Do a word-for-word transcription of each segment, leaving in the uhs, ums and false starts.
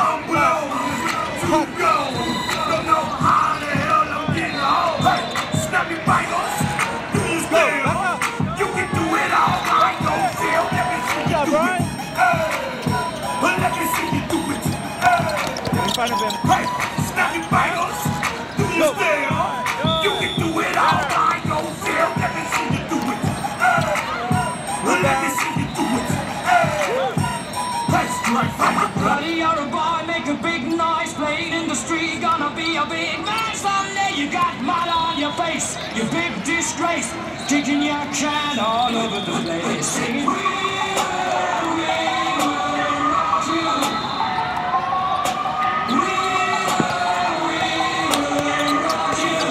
Young blow, too go. Don't know how the hell I'm getting home. Hey, snappy bangers, do you still? You can do it all, I ain't gon' feel. Let me see you do it. Hey, let me see you do it. Hey, in front of him. Hey, snappy bangers, do you still? You can do it all, I ain't gon' feel. Let me see you do it. Hey, let me see you do it. Buddy, you're a boy, make a big noise, playing in the street, gonna be a big man someday. You got mud on your face, you big disgrace, kicking your can all over the place, singing, we will, we will rock you. We will, we will rock you.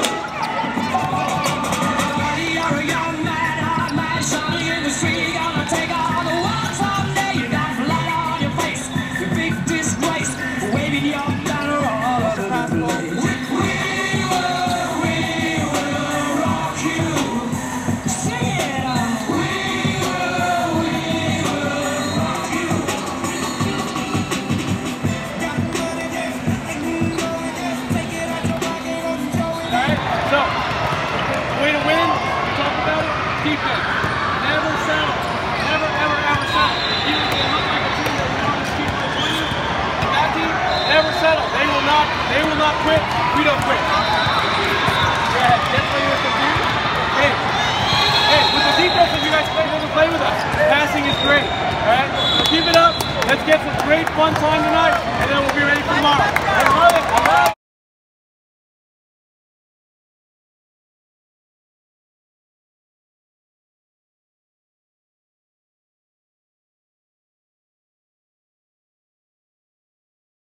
Buddy, you're a young man, hot man, shiny in the street, gonna take all the world someday. You got blood on your face, you big disgrace, waving your banner all over the place. We, we will, we will rock you. Sing it out. We will, we will rock you. Alright, so, the way to win, we talked about it, defense. Never settle. Never, ever, ever settle. Even if they look like a team that we want to keep will win you, that team, never settle. They will not, they will not quit. We don't quit. Yeah, definitely with the team. Hey, hey, with the defense that you guys play, never play with us. Passing is great. Alright? So keep it up. Let's get some great fun time tonight, and then we'll be ready for tomorrow. I love it. I love it.